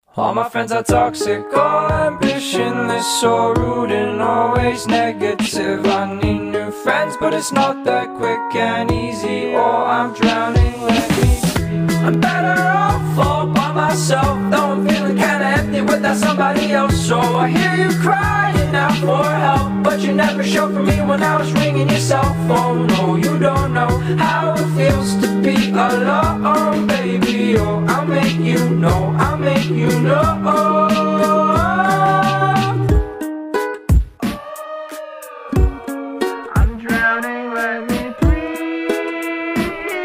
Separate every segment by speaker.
Speaker 1: All my friends are toxic, all ambitionless, so rude and always negative. I need new friends, but it's not that quick and easy, or I'm drowning, let me breathe. I'm better off all by myself, though I'm feeling kinda empty without somebody else. So I hear you crying out for help, but you never showed for me when I was ringing your cell phone. No, you don't know how it feels to be alone, baby. Oh, I'll make you know, I'll make you know. I'm drowning, let me breathe.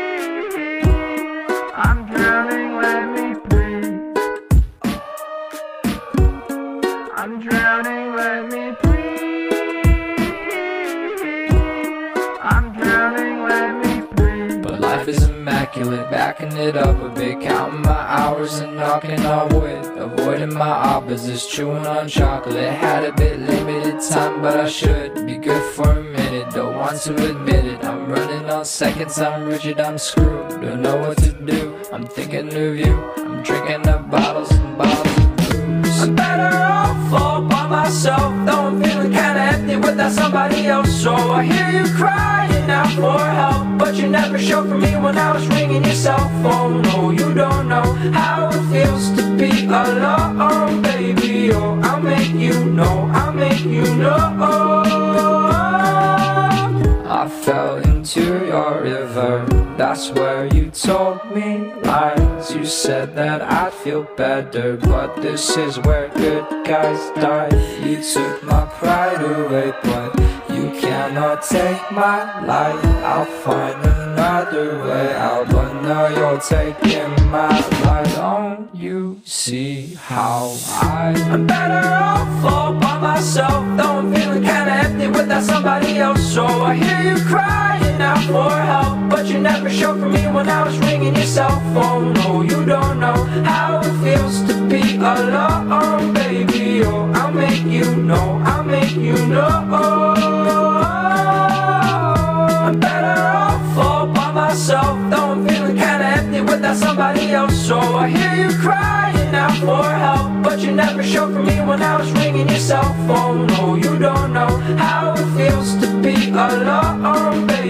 Speaker 1: I'm drowning, let me breathe. I'm drowning, let me breathe. I'm drowning, let me breathe. But life is immaculate, backing it up a bit, counting my hours and knocking on wood, avoiding my opposites, chewing on chocolate. Had a bit limited time, but I should be good for a minute. Don't want to admit it, I'm running on seconds, I'm rigid, I'm screwed. Don't know what to do, I'm thinking of you. I'm drinking up bottles and bottles of booze. I'm better off all by myself, though I'm feeling kinda empty without somebody else. So I hear you crying out for help, but you never showed for me when I was ringing your cell phone. No, you don't know how it feels to be alone, baby. Oh, I'll make you know, I'll make you know. I fell into your river, that's where you told me lies. You said that I'd feel better, but this is where good guys die. You took my pride away, but you cannot take my life. I'll find another way out, but now you're taking my life. Don't you see how I'm better off all by myself, though I'm feeling kinda empty without somebody else. So I hear you crying out for help, but you never showed for me when I was ringing your cell phone. No, you don't know how it feels to be alone, baby. Oh, I'll make you know, I'll make you know. I'm better off all by myself, though I'm feeling kinda empty without somebody else. So I hear you crying out for help, but you never showed for me when I was ringing your cell phone. No, you don't know how it feels to be alone, baby.